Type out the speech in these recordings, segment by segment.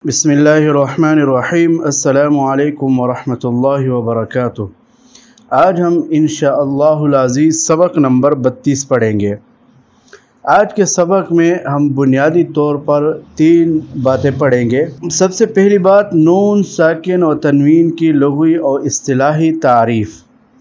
बिस्मिल्लाहिर्रहमानिर्रहीम। अस्सलामु अलैकुम वरहमतुल्लाहि वबरकातुह। आज हम इंशाअल्लाहुल अज़ीज़ सबक नंबर 32 पढ़ेंगे। आज के सबक में हम बुनियादी तौर पर 3 बातें पढ़ेंगे। सबसे पहली बात, नून साकिन और तनवीन की लुग़वी और इस्तिलाही तारीफ़।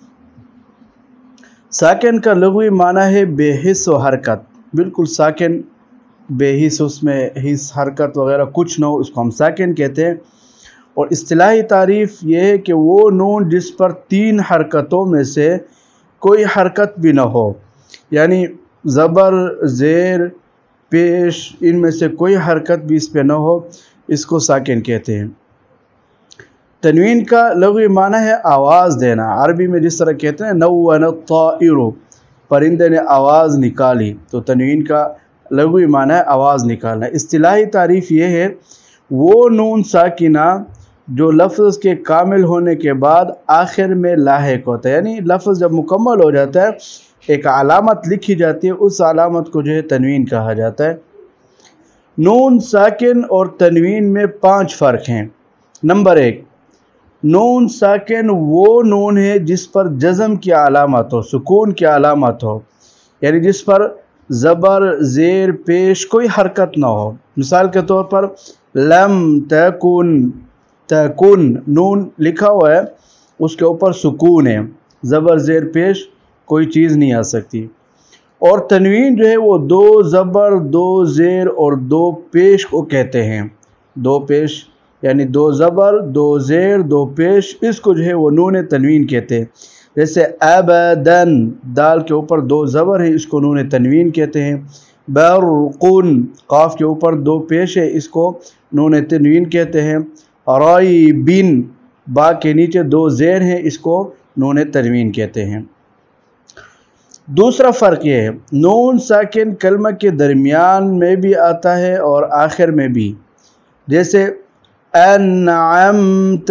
साकिन का लुग़वी माना है बेहिस व हरकत। बिल्कुल साकिन बेहिस, उसमें हिस हरकत वगैरह कुछ न हो, उसको हम साकिन कहते हैं। और इस्तिलाही तारीफ़ ये है कि वो नून जिस पर 3 हरकतों में से कोई हरकत भी न हो, यानी ज़बर, ज़ेर, पेश, इनमें से कोई हरकत भी इस पे न हो, इसको साकिन कहते हैं। तनवीन का लुग़वी माना है आवाज़ देना। अरबी में जिस तरह कहते हैं नव्वन ताइरु, परिंदे ने आवाज़ निकाली, तो तनवीन का लुग़वी माना है आवाज़ निकालना। इस्तिलाही तारीफ़ ये है, वो नून साकिना जो लफ्ज़ के कामिल होने के बाद आखिर में लाहिक होता है, यानी लफ्ज़ जब मुकम्मल हो जाता है एक अलामत लिखी जाती है, उस अलामत को जो है तनवीन कहा जाता है। नून साकिन और तनवीन में 5 फ़र्क हैं। नंबर 1, नून साकिन वो नून है जिस पर जज़म की अलामत हो, सुकून की अलामत हो, यानी जिस पर ज़बर, ज़ेर, पेश कोई हरकत ना हो। मिसाल के तौर पर लम तकुन, तकुन नून लिखा हुआ है, उसके ऊपर सुकून है, ज़बर, ज़ेर, पेश कोई चीज़ नहीं आ सकती। और तनवीन जो है वो 2 ज़बर, 2 ज़ेर और 2 पेश को कहते हैं। 2 पेश यानी 2 ज़बर, 2 ज़ेर, 2 पेश, इसको जो है वो नून तनवीन कहते हैं। जैसे अबदन, दाल के ऊपर 2 ज़बर है, इसको नून तनवीन कहते हैं। बरकुन, काफ के ऊपर 2 पेश है, इसको नून तनवीन कहते हैं। राइबिन, बा के नीचे 2 ज़ेर हैं, इसको नून तनवीन कहते हैं। दूसरा फ़र्क ये है, नून साकिन कलमा के दरमियान में भी आता है और आखिर में भी। जैसे अनअमत,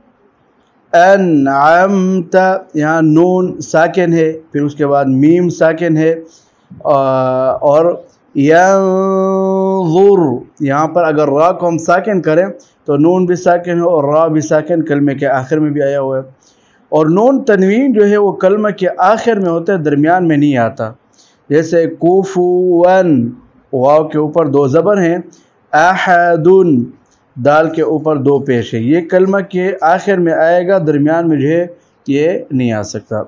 अनअमत, यहाँ नून साकिन है, फिर उसके बाद मीम साकिन है, और यंज़ुर, यहाँ पर अगर रा को हम साकिन करें तो नून भी साकिन हो और रा भी साकिन कलमे के आखिर में भी आया हुआ है। और नून तनवीन जो है वो कलमा के आखिर में होता है, दरमियान में नहीं आता। जैसे कुफुवन, वाव के ऊपर 2 ज़बर हैं, अहदुन, दाल के ऊपर 2 पेश है, ये कलमा के आखिर में आएगा, दरमियान में जो है ये नहीं आ सकता।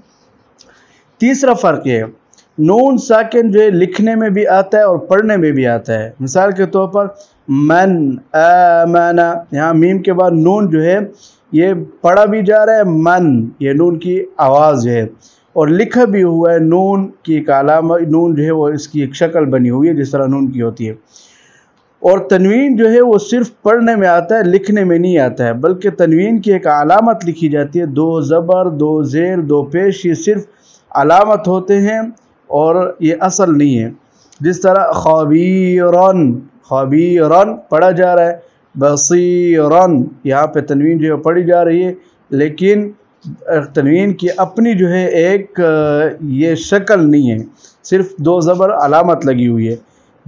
तीसरा फ़र्क ये, नून साकिन जो है लिखने में भी आता है और पढ़ने में भी आता है। मिसाल के तौर पर मन आमना, यहाँ मीम के बाद नून जो है ये पढ़ा भी जा रहा है, मन, ये नून की आवाज़ है, और लिखा भी हुआ है, नून की एक अलामा, नून जो है वो इसकी एक शक्ल बनी हुई है जिस तरह नून की होती है। और तनवीन जो है वो सिर्फ पढ़ने में आता है, लिखने में नहीं आता है, बल्कि तनवीन की एक अलामत लिखी जाती है। 2 ज़बर, 2 ज़ेर, 2 पेश, ये सिर्फ अलामत होते हैं और ये असल नहीं है। जिस तरह खबीरन, खबीरन पढ़ा जा रहा है, बसीरन, यहाँ पे तनवीन जो है पढ़ी जा रही है, लेकिन तनवीन की अपनी जो है एक ये शक्ल नहीं है, सिर्फ 2 ज़बर अलामत लगी हुई है।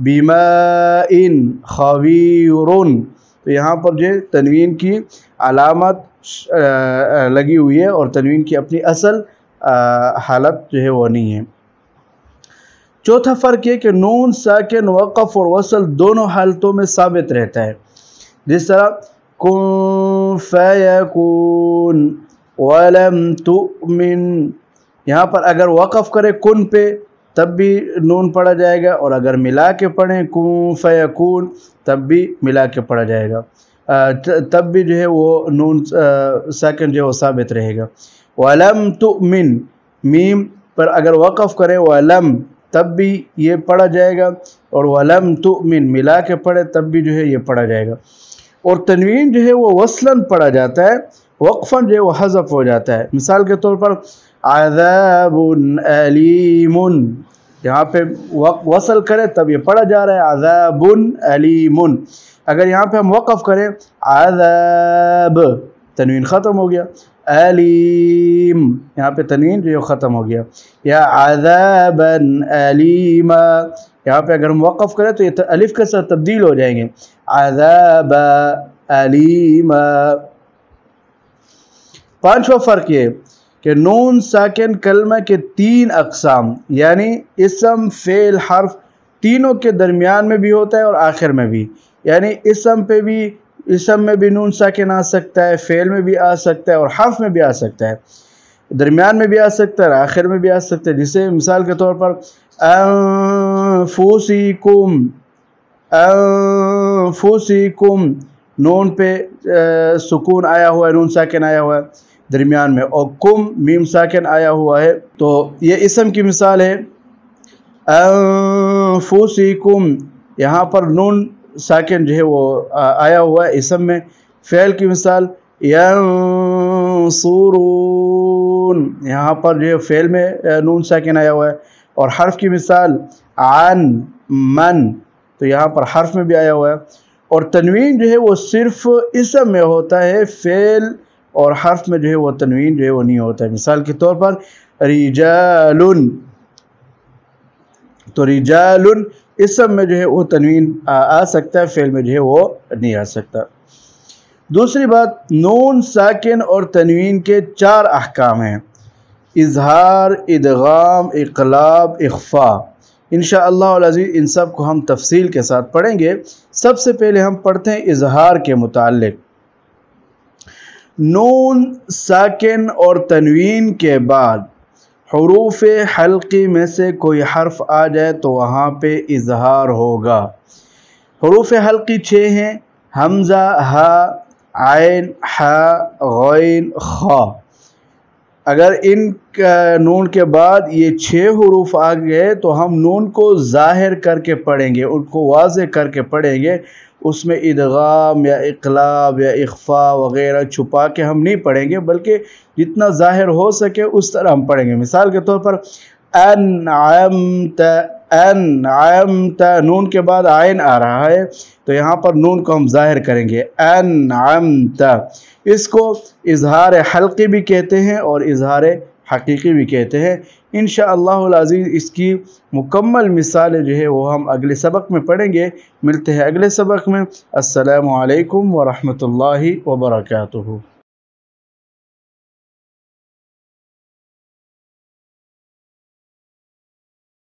बिमाइन खबीरुन, तो यहाँ पर जो तनवीन की अलामत लगी हुई है और तनवीन की अपनी असल हालत जो है वो नहीं है। चौथा फ़र्क ये कि नून साकिन वक़फ़ और वसल दोनों हालतों में साबित रहता है। जिस तरह कुन फयकुन वलम तुमिन, यहाँ पर अगर वक़फ़ करें कुन पे तब भी नून पढ़ा जाएगा, और अगर मिला के पढ़ें कुन फयकुन तब भी मिला के पढ़ा जाएगा, तब भी जो है वो नून साकिन जो है वो साबित रहेगा। वलम तुमिन, मीम पर अगर वक़फ़ करें वलम तब भी ये पढ़ा जाएगा, और वलम तुमिन मिला के पढ़े तब भी जो है ये पढ़ा जाएगा। और तनवीन जो है वो वसलन पढ़ा जाता है, वक़फ़न जो है वो हज़फ हो जाता है। मिसाल के तौर पर अज़ाबुन अलीमुन, यहाँ पे वसल करें तब ये पढ़ा जा रहा है अज़ाबुन अलीमुन। अगर यहाँ पे हम वक़फ़ करें अज़ाब, तनवीन ख़त्म हो गया, अलीम, यहाँ पे तनवीन जो ख़त्म हो गया। या अज़ाबन अलीमा, यहाँ पे अगर हम वक़फ़ करें तो ये अलिफ के साथ तब्दील हो जाएंगे, अज़ाब अलीमा। पांचवा फ़र्क ये कि नून साकिन कलमा के 3 अक़साम यानी इसम, फ़ेल, हर्फ तीनों के दरमियान में भी होता है और आखिर में भी। यानी इसम में भी नून साकिन आ सकता है, फ़ेल में भी आ सकता है और हर्फ में भी आ सकता है, दरमियान में भी आ सकता है और आखिर में भी आ सकता है। जिसे मिसाल के तौर पर अनफुसिकुम नून पे सुकून आया हुआ है, नून साकिन आया हुआ है दरमियान में, और कुम मीम साकिन आया हुआ है। तो ये इसम की मिसाल है अनफुसिकुम, यहाँ पर नून साकिन जो है वो आया हुआ है इसम में। फ़ेल की मिसाल यंसुरून, यहाँ पर जो है फ़ेल में नून साकिन आया हुआ है। और हर्फ की मिसाल अन मन, तो यहाँ पर हर्फ में भी आया हुआ है। और तनवीन जो है वो सिर्फ इसम में होता है, फ़ेल और हर्फ में जो है वो तनवीन जो है वो नहीं होता है। मिसाल के तौर पर रिजालुन, तो रिजालुन इसम में जो है वो तनवीन आ सकता है, फ़ेल में जो है वो नहीं आ सकता। दूसरी बात, नून साकिन और तनवीन के 4 अहकाम हैं, इजहार, इदगाम, इक़लाब, इख्फा। इंशाअल्लाह अल अज़ीज़ इन सब को हम तफसील के साथ पढ़ेंगे। सबसे पहले हम पढ़ते हैं इजहार के मुताल्लिक़। नून साकिन और तनवीन के बाद हुरूफ़ हल्क़ी में से कोई हर्फ आ जाए तो वहाँ पे इजहार होगा। हुरूफ़ हल्क़ी 6 हैं, हमज़ा, हा, आइन, हा, गैन, खा। अगर इन नून के बाद ये 6 हुरूफ आ गए तो हम नून को ज़ाहिर करके पढ़ेंगे, उनको वाज़े करके पढ़ेंगे। उसमें इदगाम या इक़लाब या इख्फ़ा वग़ैरह छुपा के हम नहीं पढ़ेंगे, बल्कि जितना ज़ाहिर हो सके उस तरह हम पढ़ेंगे। मिसाल के तौर पर अनअमत, नून के बाद आइन आ रहा है तो यहाँ पर नून को हम ज़ाहिर करेंगे, अनअमत। इसको इजहार हल्क़ी भी कहते हैं और इजहार हकीकी भी कहते हैं। इंशाअल्लाह अज़ीज़ इसकी मुकम्मल मिसालें जो है वो हम अगले सबक में पढ़ेंगे। मिलते हैं अगले सबक में। अस्सलामु अलैकुम व रहमतुल्लाहि व बरकातुहू।